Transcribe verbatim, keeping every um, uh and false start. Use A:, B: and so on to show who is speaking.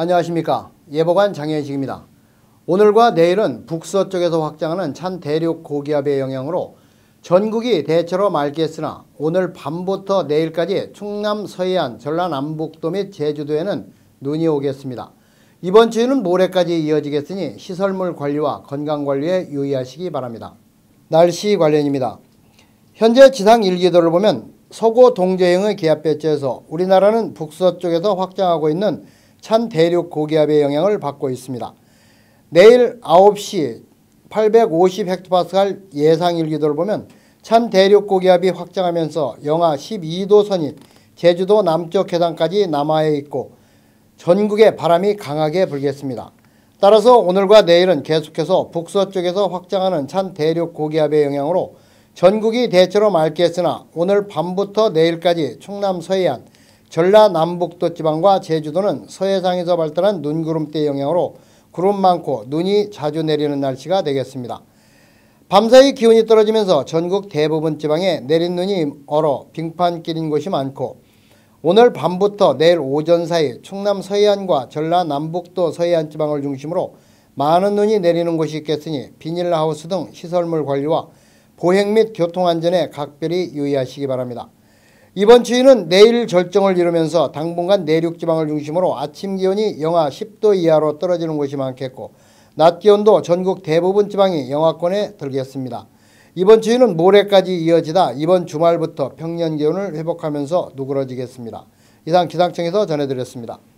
A: 안녕하십니까. 예보관 장현식입니다. 오늘과 내일은 북서쪽에서 확장하는 찬 대륙 고기압의 영향으로 전국이 대체로 맑겠으나 오늘 밤부터 내일까지 충남 서해안, 전라남북도 및 제주도에는 눈이 오겠습니다. 이번 주에는 모레까지 이어지겠으니 시설물 관리와 건강관리에 유의하시기 바랍니다. 날씨 관련입니다. 현재 지상 일기도를 보면 서고 동저행의 기압배치에서 우리나라는 북서쪽에서 확장하고 있는 찬 대륙 고기압의 영향을 받고 있습니다. 내일 아홉 시 팔백오십 헥토파스칼 예상 일기도를 보면 찬 대륙 고기압이 확장하면서 영하 십이 도 선이 제주도 남쪽 해상까지 남하해 있고 전국에 바람이 강하게 불겠습니다. 따라서 오늘과 내일은 계속해서 북서쪽에서 확장하는 찬 대륙 고기압의 영향으로 전국이 대체로 맑겠으나 오늘 밤부터 내일까지 충남 서해안, 전라남북도 지방과 제주도는 서해상에서 발달한 눈구름대의 영향으로 구름 많고 눈이 자주 내리는 날씨가 되겠습니다. 밤사이 기온이 떨어지면서 전국 대부분 지방에 내린 눈이 얼어 빙판 끼린 곳이 많고 오늘 밤부터 내일 오전 사이 충남 서해안과 전라남북도 서해안 지방을 중심으로 많은 눈이 내리는 곳이 있겠으니 비닐하우스 등 시설물 관리와 보행 및 교통안전에 각별히 유의하시기 바랍니다. 이번 추위는 내일 절정을 이루면서 당분간 내륙지방을 중심으로 아침 기온이 영하 십 도 이하로 떨어지는 곳이 많겠고 낮 기온도 전국 대부분 지방이 영하권에 들겠습니다. 이번 추위는 모레까지 이어지다 이번 주말부터 평년 기온을 회복하면서 누그러지겠습니다. 이상 기상청에서 전해드렸습니다.